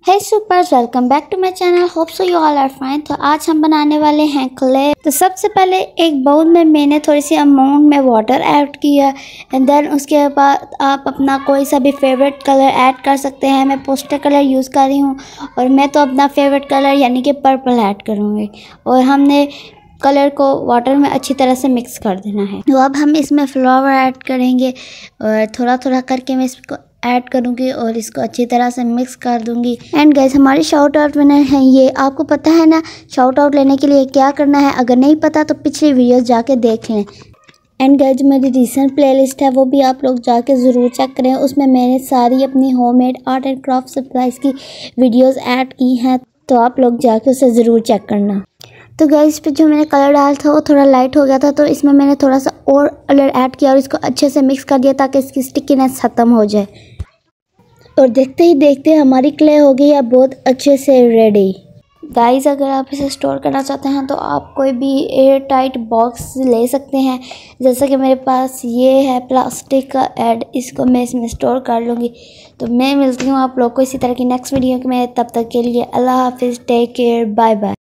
Hey supers, welcome back to my channel. Hope so you all are fine. तो आज हम बनाने वाले हैं क्ले। तो सबसे पहले एक बाउल में मैंने थोड़ी सी अमाउंट में वाटर ऐड किया एंड देन उसके बाद आप अपना कोई सा भी फेवरेट कलर ऐड कर सकते हैं। मैं पोस्टर कलर यूज़ कर रही हूँ और मैं तो अपना फेवरेट कलर यानी कि पर्पल ऐड करूँगी। और हमने कलर को वाटर में अच्छी तरह से मिक्स कर देना है। तो अब हम इसमें फ्लावर ऐड करेंगे और थोड़ा थोड़ा करके मैं इसको ऐड करूँगी और इसको अच्छी तरह से मिक्स कर दूँगी। एंड गाइस, हमारी शाउट आउट विनर हैं ये। आपको पता है ना शाउट आउट लेने के लिए क्या करना है? अगर नहीं पता तो पिछली वीडियोस जाके देख लें। एंड गाइस, जो मेरी रिसेंट प्लेलिस्ट है वो भी आप लोग जाके ज़रूर चेक करें। उसमें मैंने सारी अपनी homemade art and craft supplies की वीडियोज़ ऐड की हैं, तो आप लोग जाके उसे ज़रूर चेक करना। तो गाइस, इस पर जो मैंने कलर डाला था वो थोड़ा लाइट हो गया था, तो इसमें मैंने थोड़ा सा और कलर ऐड किया और इसको अच्छे से मिक्स कर दिया ताकि इसकी स्टिकीनेस ख़त्म हो जाए। और देखते ही देखते हमारी क्ले हो गई है बहुत अच्छे से रेडी। गाइस, अगर आप इसे स्टोर करना चाहते हैं तो आप कोई भी एयर टाइट बॉक्स ले सकते हैं। जैसे कि मेरे पास ये है प्लास्टिक का एड, इसको मैं इसमें स्टोर कर लूँगी। तो मैं मिलती हूँ आप लोग को इसी तरह की नेक्स्ट वीडियो में। तब तक के लिए अल्लाह हाफिज़, टेक केयर, बाय बाय।